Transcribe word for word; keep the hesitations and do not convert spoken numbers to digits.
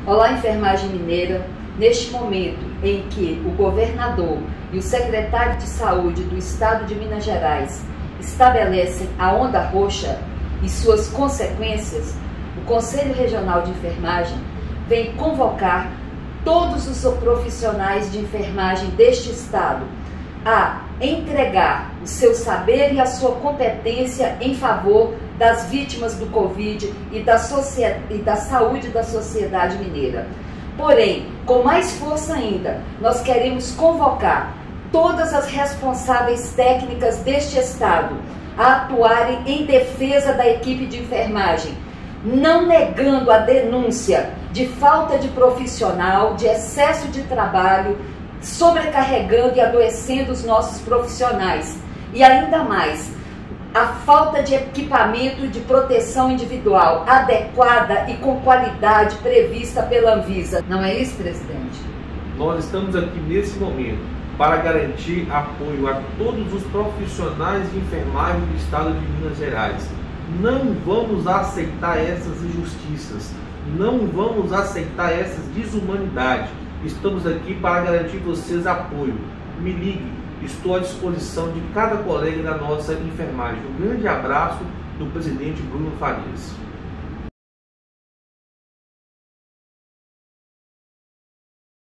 Olá, enfermagem mineira. Neste momento em que o governador e o secretário de saúde do estado de Minas Gerais estabelecem a onda roxa e suas consequências, o Conselho Regional de Enfermagem vem convocar todos os profissionais de enfermagem deste estado a entregar o seu saber e a sua competência em favor das vítimas do Covid e da, e da saúde da sociedade mineira. Porém, com mais força ainda, nós queremos convocar todas as responsáveis técnicas deste estado a atuarem em defesa da equipe de enfermagem, não negando a denúncia de falta de profissional, de excesso de trabalho, sobrecarregando e adoecendo os nossos profissionais. E ainda mais, a falta de equipamento de proteção individual adequada e com qualidade prevista pela Anvisa. Não é isso, presidente? Nós estamos aqui nesse momento para garantir apoio a todos os profissionais de enfermagem do estado de Minas Gerais. Não vamos aceitar essas injustiças, não vamos aceitar essas desumanidades. Estamos aqui para garantir vocês apoio. Me ligue, estou à disposição de cada colega da nossa enfermagem. Um grande abraço do presidente Bruno Farias.